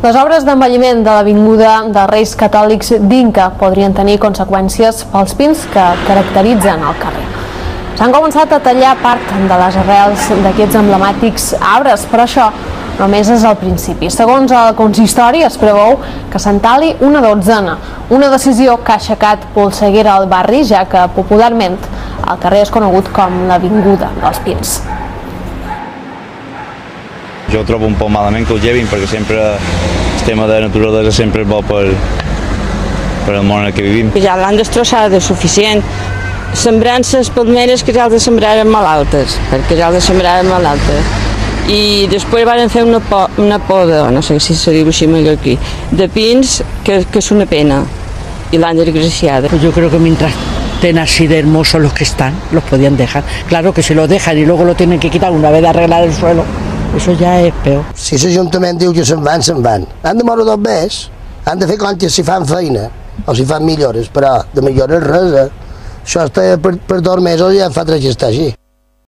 Les obres d'envelliment de l'avinguda de Reis Catòlics d'Inca podrien tenir conseqüències pels pins que caracteritzen el carrer. S'han començat a tallar part de les arrels d'aquests emblemàtics arbres, però això només és el principi. Segons el consistori, es preveu que se'n tali una dotzena, una decisió que ha aixecat polseguera al barri, ja que popularment el carrer és conegut com l'Avinguda dels Pins. Jo trobo un poc malament que ho llevin, perquè sempre el tema de naturalesa sempre és bo per el món en què vivim. Ja l'han destrossada de suficient. Sembrant les palmeres que ja les sembraren molt altes, perquè ja les sembraren molt altes. I després van fer una poda, no sé si se diu així aquí, de pins que és una pena, y la han desgraciado. Pues yo creo que mientras estén así de hermosos los que están, los podían dejar. Claro que si los dejan y luego lo tienen que quitar una vez de arreglar el suelo, eso ja és peor. Si l'Ajuntament diu que se'n van, se'n van. Han de moure 2 mesos, han de fer comptes si fan feina o si fan millores, però de millores res. Això està per 2 mesos i ja fa 3 que està així.